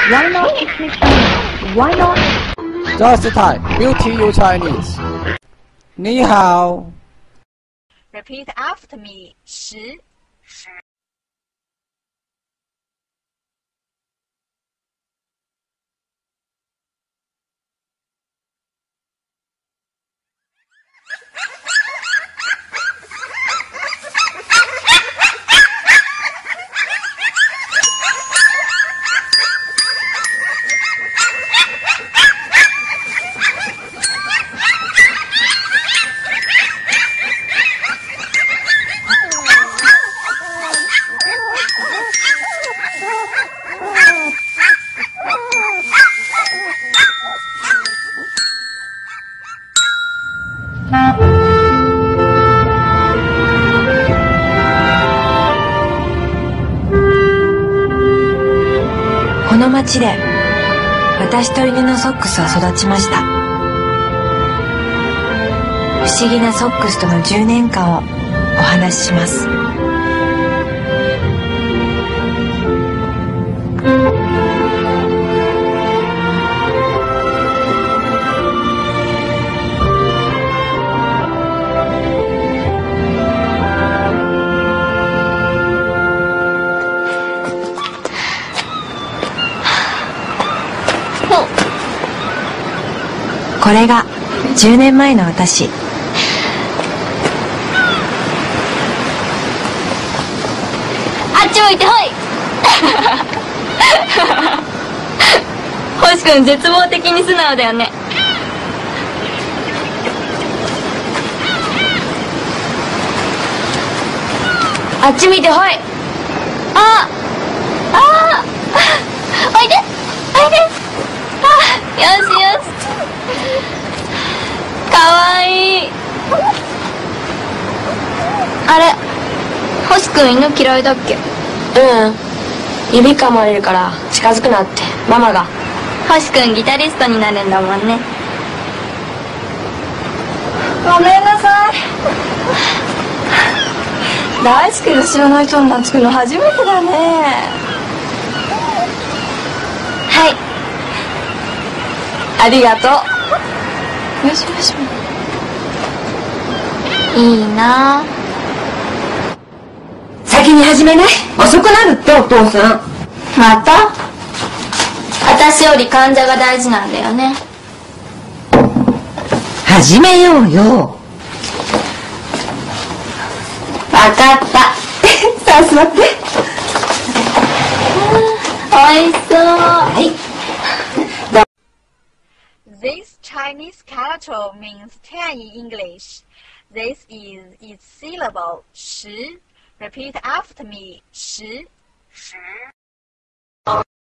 Why not speak Chinese? Why not? Just Thai, beauty you Chinese. 你好。 Repeat after me. 10. この町で私と犬のソックスは育ちました。不思議なソックスとの10年間をお話しします。これが10年前の私。 あっち向いてほい星くん絶望的に素直だよね。あっち見てほい。ああおいでおいで。あ、よしよし。かわいい。あれ、星くん犬嫌いだっけ？ 指噛まれるから近づくなってママが。 星くんギタリストになるんだもんね。 ごめんなさい。大好きで知らない人に懐くの初めてだね。 はい、 ありがとう。よしよし。 いいな。 先に始めない？遅くなるってお父さん。 また？私より患者が大事なんだよね。 始めようよ。 わかった。 さあ座って。 おいしそう。 はい。 This Chinese character means 10 in English. This is its syllable 10. Repeat after me. 10.